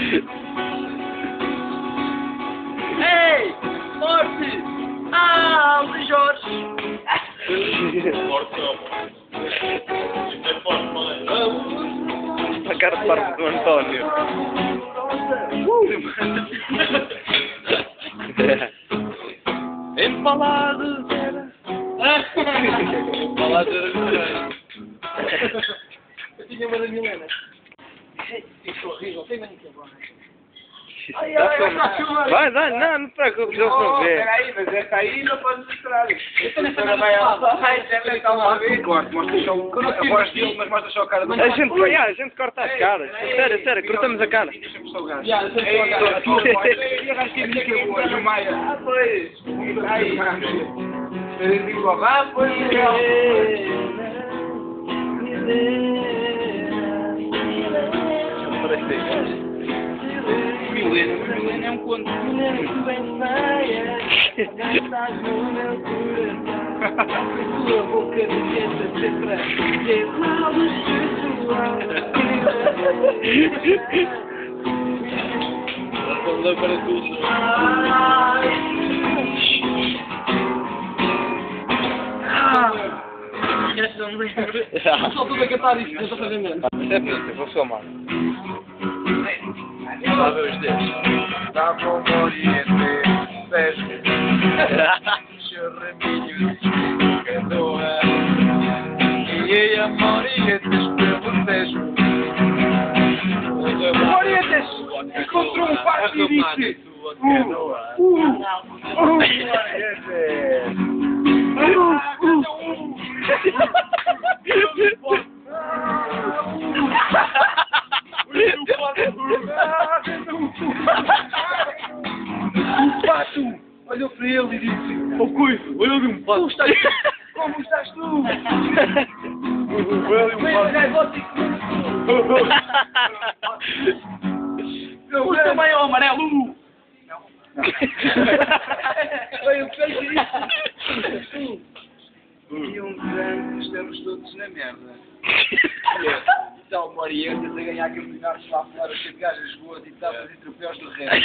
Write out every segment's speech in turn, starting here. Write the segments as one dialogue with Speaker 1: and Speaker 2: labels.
Speaker 1: Ei! Morte! Ah, o Luís Jorge!
Speaker 2: Forte não. Isto é forte, não é?
Speaker 3: A cara de parte do António.
Speaker 1: Empalados era.
Speaker 2: Empalados era.
Speaker 1: Eu tinha uma da Milena. Isso é horrível, tem mesmo que agora.
Speaker 3: Vai, não te preocupes, eles vão ver.
Speaker 1: Peraí, mas essa aí não pode mostrar. Essa vai a mostra só a voz dele, mas mostra só a cara do
Speaker 3: A gente corta as caras. Sério, cortamos a cara.
Speaker 1: Deixa-me só o gajo. A tua voz. E a gajo que é muito boa. E o Maia. Ah, pois. Aí, eu digo, ah, pois. Milena é um conto. Tua boca de gente sempre mal
Speaker 2: Não para tudo.
Speaker 1: Só tudo a cantar isto, não estou a fazer mesmo.
Speaker 3: Eu vou filmar.
Speaker 2: Lá ver os dedos.
Speaker 1: Dá para o Oriente, Sérgio, Chorraminhos, Cadoa, e a Morientes pelo Sérgio. Morientes encontrou um parque e disse: O pato olhou para ele e disse:
Speaker 2: Oh, Cui, olha ali um pato.
Speaker 1: Como estás tu?
Speaker 2: Olha ali um pato.
Speaker 1: O também é o amarelo. Não. Foi o que fez isso. E grande, estamos todos na merda. Tal Morientes a ganhar campeonatos lá fora, as gajas boas e tal, fazer troféus do remo.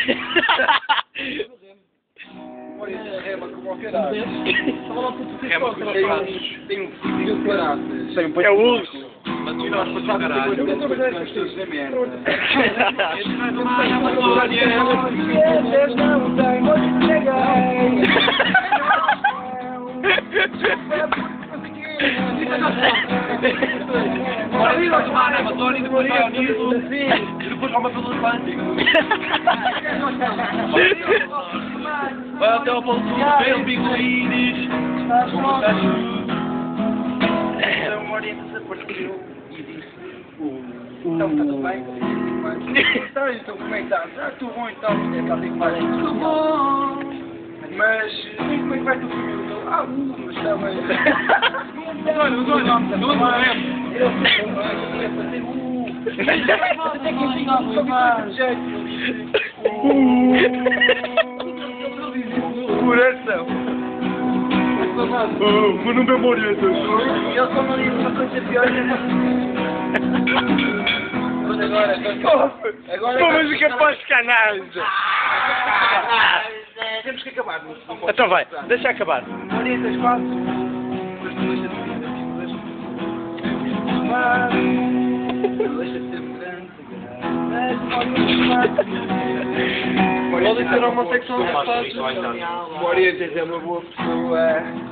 Speaker 1: Morientes rema como ao caralho. Rema com os braços. Tem um físico de caraças.
Speaker 3: É o urso.
Speaker 2: Mas nós passamos caralho.
Speaker 1: Estamos todos na merda.
Speaker 2: Ora, ir ao mar Amazonas e depois vai ao Nilo e depois vai pelo Atlântico. Vai até ao Polo Sul, vê o Pico Íris.
Speaker 1: Então, Morientes apareceu e disse: então, está tudo bem? Então, como é que estás? Estou bom e tal, está bem mais. Estou bom! Mas, como é que vai tu comigo? Mas está bem. Olha, não coração.
Speaker 2: Mas não memória.
Speaker 1: Ele só não disse uma coisa pior. Mas agora.
Speaker 3: Mas o que é para os canais?
Speaker 1: Temos que acabar.
Speaker 3: Então vai, deixa acabar.
Speaker 1: Morientes, quase. Mas não deixa de ser.
Speaker 3: Podem ser homossexuais.
Speaker 1: Morientes é uma boa pessoa.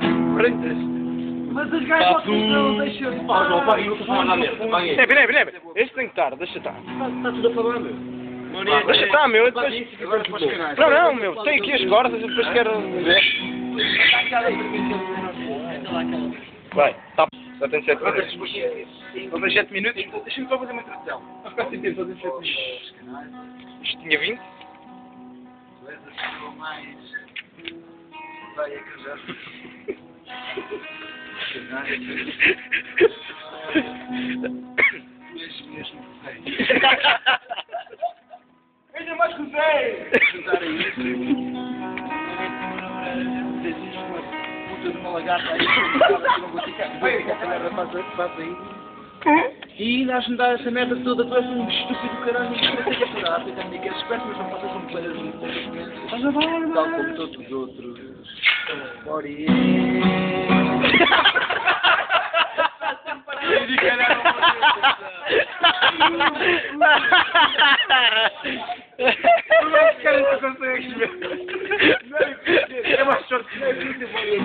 Speaker 1: Mas as gajas não deixam de falar.
Speaker 3: Nebe, este tem que estar, deixa estar.
Speaker 1: Está tudo a falar, meu.
Speaker 3: Deixa estar, meu, eu depois...
Speaker 1: Agora para os canais.
Speaker 3: Não, meu, tem aqui as cordas e depois quero ver. Vai, tá. Só tem 7 minutos.
Speaker 1: Vou ter 7 minutos. Deixa-me só fazer uma introdução. Vai ficar sem tempo, só tenho 7 minutos.
Speaker 3: Isto tinha 20?
Speaker 1: Tu és a pessoa mais... Vai a casar. Tu és mesmo feio. Ainda mais que o Zé! Juntar a isso. Tens uma puta de uma lagarta aí. Não vou ficar. Vai, essa merda faz aí. E nós me dar essa merda toda, tu és um estúpido caralho, não sei o que é curar, tu também queres esperto, mas não passas um coelho de poucas vezes. Estás a barba! Tal como todos os outros. Ori. Como é que cara não consegues ver? É mais sorte que não é preciso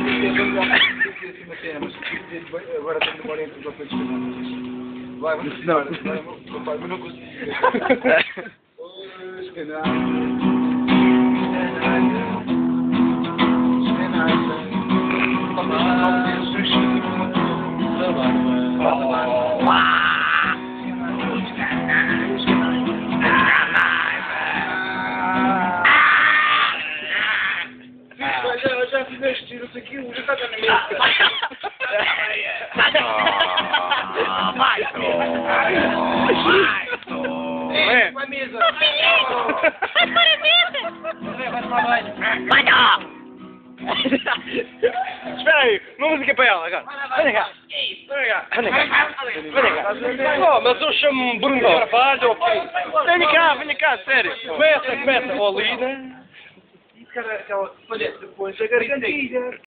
Speaker 1: agora tenho memória entre os papéis que vai, vamos embora. Vai, mas não consigo. Já fizeste tiros aqui, já está na minha. Vai para a mesa!
Speaker 4: Vai para a mesa!
Speaker 1: Vai tomar banho!
Speaker 4: Vai não!
Speaker 3: Espera aí, uma música para ela agora. Vem cá. Vem cá. Vem cá. Oh, mas eu chamo-me Bruno Carvalho. Venha cá, sério. Começa, Olina.
Speaker 1: E cara, aquela palheta depois a gargantilha.